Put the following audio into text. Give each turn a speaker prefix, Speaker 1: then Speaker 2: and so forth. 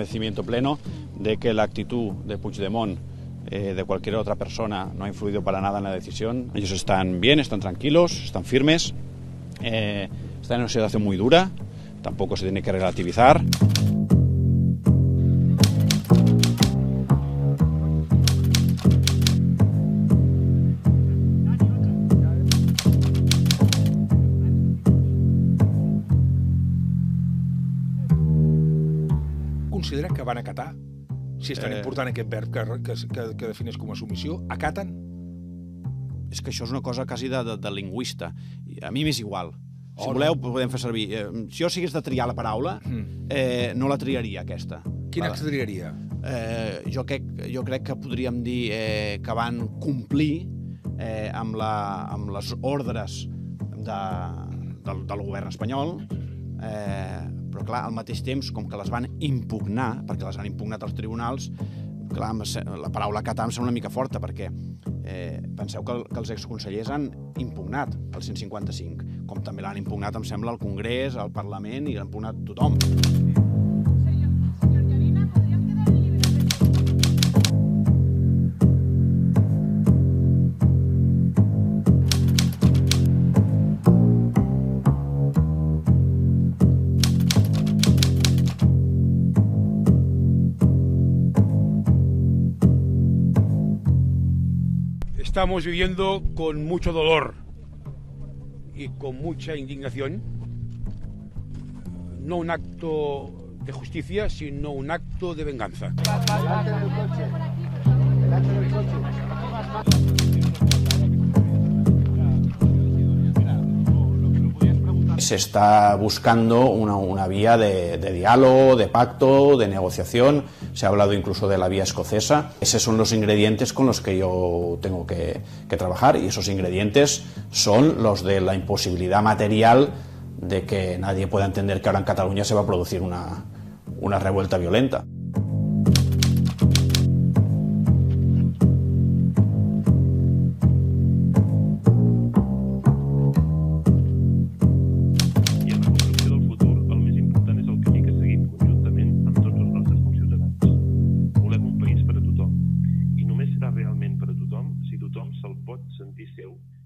Speaker 1: convencimiento pleno de que la actitud de Puigdemont, de cualquier otra persona, no ha influido para nada en la decisión. Ellos están bien, están tranquilos, están firmes, están en una situación muy dura, tampoco se tiene que relativizar.
Speaker 2: Considera que van acatar, si és tan important aquest verb que defineix com a submissió, acaten?
Speaker 1: És que això és una cosa quasi de lingüista. A mi m'és igual. Si voleu, podem fer servir. Si jo sigués de triar la paraula, no la triaria, aquesta.
Speaker 2: Quina triaria?
Speaker 1: Jo crec que podríem dir que van complir amb les ordres del govern espanyol, però clar, al mateix temps, com que les van impugnar, perquè les han impugnat als tribunals, clar, la paraula acatar em sembla una mica forta, perquè penseu que els exconsellers han impugnat el 155, com també l'han impugnat, em sembla, al Congrés, al Parlament, i l'han impugnat tothom.
Speaker 3: Estamos viviendo con mucho dolor y con mucha indignación, no un acto de justicia, sino un acto de venganza.
Speaker 1: Se está buscando una vía de diálogo, de pacto, de negociación. Se ha hablado incluso de la vía escocesa. Esos son los ingredientes con los que yo tengo que trabajar, y esos ingredientes son los de la imposibilidad material de que nadie pueda entender que ahora en Cataluña se va a producir una revuelta violenta.
Speaker 4: realment per a tothom si tothom se'l pot sentir seu